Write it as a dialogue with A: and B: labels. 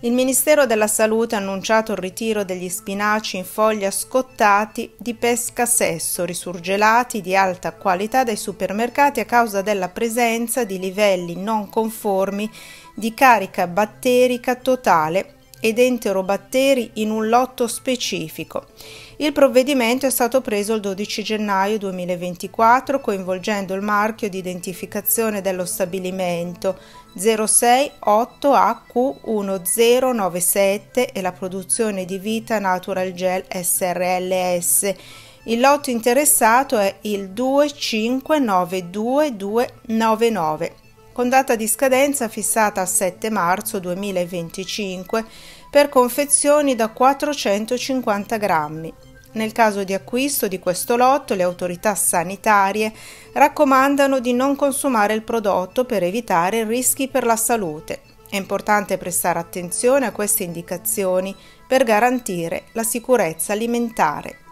A: Il Ministero della Salute ha annunciato il ritiro degli spinaci in foglia scottati di pesca Sessori surgelati di alta qualità dai supermercati a causa della presenza di livelli non conformi di carica batterica totale ed enterobatteri in un lotto specifico. Il provvedimento è stato preso il 12 gennaio 2024 coinvolgendo il marchio di identificazione dello stabilimento 068AQ1097 e la produzione di Vita Natural Gel SRLS. Il lotto interessato è il 2592299 con data di scadenza fissata a 7 marzo 2025 per confezioni da 450 grammi. Nel caso di acquisto di questo lotto, le autorità sanitarie raccomandano di non consumare il prodotto per evitare rischi per la salute. È importante prestare attenzione a queste indicazioni per garantire la sicurezza alimentare.